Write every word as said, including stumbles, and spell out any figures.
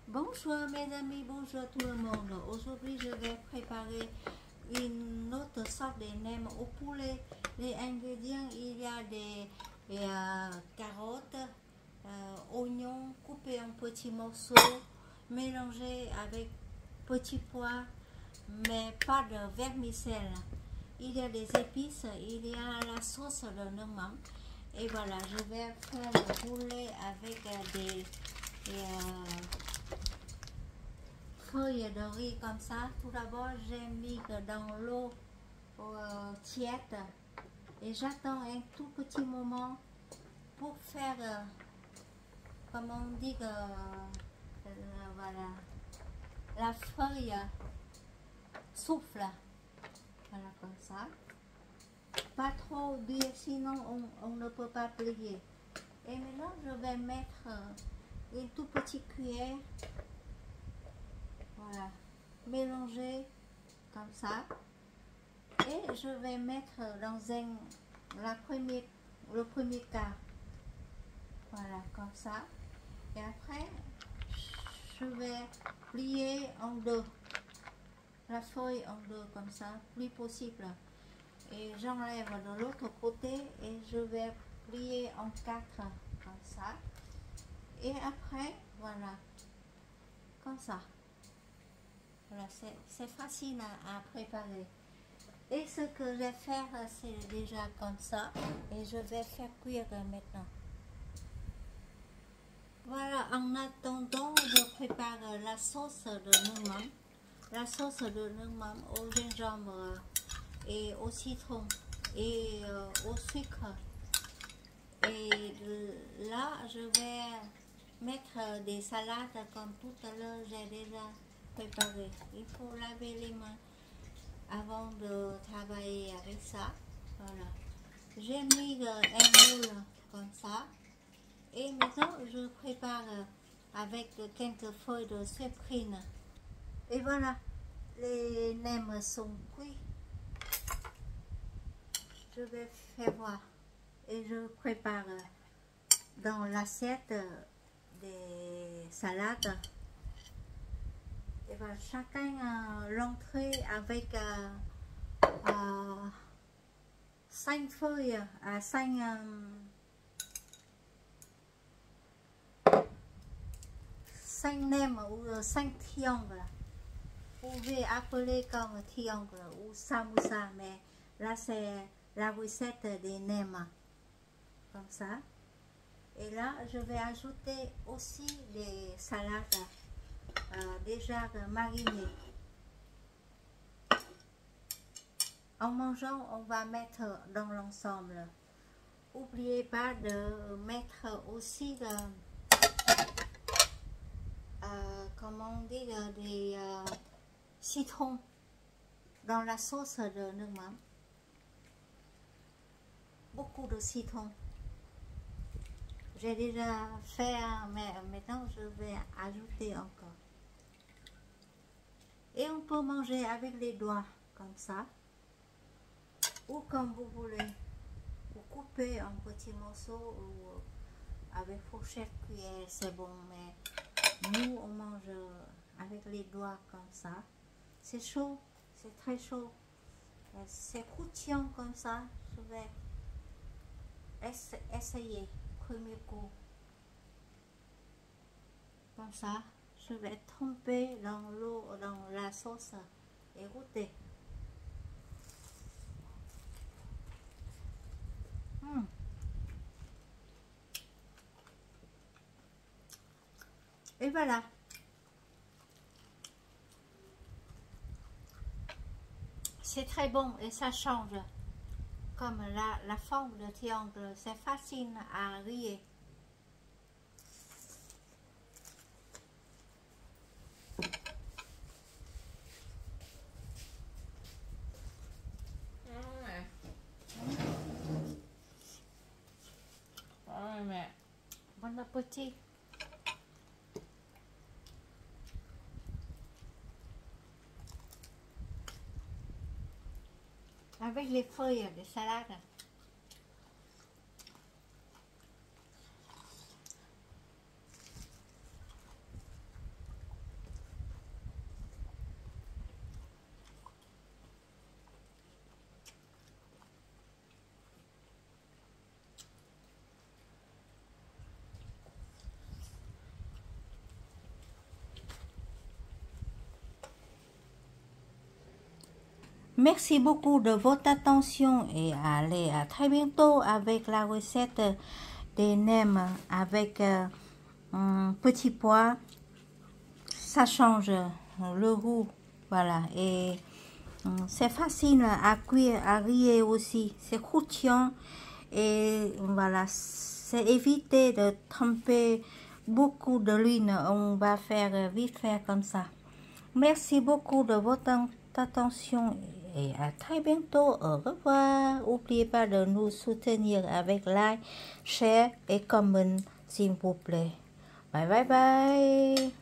Bonjour mes amis, bonjour tout le monde. Aujourd'hui je vais préparer une autre sorte de nems au poulet. Les ingrédients, il y a des, des euh, carottes, euh, oignons coupés en petits morceaux, mélangés avec petits pois, mais pas de vermicelle. Il y a des épices, il y a la sauce de neumam. Et voilà, je vais faire le poulet avec euh, des, des euh, feuilles de riz comme ça. Tout d'abord, j'ai mis dans l'eau euh, tiède et j'attends un tout petit moment pour faire, euh, comme on dit, que, euh, voilà, la feuille souffle. Voilà, comme ça. Pas trop dur, sinon on, on ne peut pas plier. Et maintenant, je vais mettre une toute petite cuillère. Voilà, mélanger comme ça. Et je vais mettre dans un, la première, le premier quart. Voilà, comme ça. Et après, je vais plier en deux. La feuille en deux, comme ça, plus possible. Et j'enlève de l'autre côté et je vais plier en quatre, comme ça. Et après, voilà, comme ça. Voilà, c'est facile à, à préparer. Et ce que je vais faire, c'est déjà comme ça. Et je vais faire cuire maintenant. Voilà, en attendant, je prépare la sauce de neumam. La sauce de neumam au gingembre et au citron et euh, au sucre. Et là, je vais mettre des salades comme tout à l'heure, j'ai déjà préparé. Il faut laver les mains avant de travailler avec ça. Voilà. J'ai mis un moule comme ça. Et maintenant, je prépare avec quelques feuilles de cyprine. Et voilà, les nems sont cuits. Je vais faire voir. Et je prépare dans l'assiette des salades. Et voilà, chacun euh, l'entrée avec euh, euh, cinq feuilles à cinq euh, cinq nems ou cinq triangles. Vous pouvez appeler comme triangle ou samoussa, mais là c'est la recette des nems. Comme ça. Et là, je vais ajouter aussi des salades euh, déjà marinées. En mangeant, on va mettre dans l'ensemble. N'oubliez pas de mettre aussi, de, euh, comment on dit, des euh, citrons dans la sauce de neumam. Beaucoup de citrons. J'ai déjà fait, mais maintenant je vais ajouter encore. Et on peut manger avec les doigts, comme ça. Ou comme vous voulez. Vous coupez en petits morceaux ou avec fourchette, cuillère, c'est bon. Mais nous, on mange avec les doigts comme ça. C'est chaud, c'est très chaud. C'est croustillant comme ça. Je vais essayer. Premier coup, comme ça, je vais tremper dans l'eau, dans la sauce et goûter. Mmh. Et voilà. C'est très bon et ça change. Comme la, la forme de triangle, c'est facile à rire. Bon appétit. Avec les feuilles de salade. Merci beaucoup de votre attention et allez à très bientôt avec la recette des nems avec euh, un petit pois. Ça change le goût, voilà, et c'est facile à cuire, à griller aussi, c'est croustillant et voilà, c'est éviter de tremper beaucoup de l'huile, on va faire vite faire comme ça. Merci beaucoup de votre attention et à très bientôt, au revoir. N'oubliez pas de nous soutenir avec like, share et comment s'il vous plaît. Bye bye bye.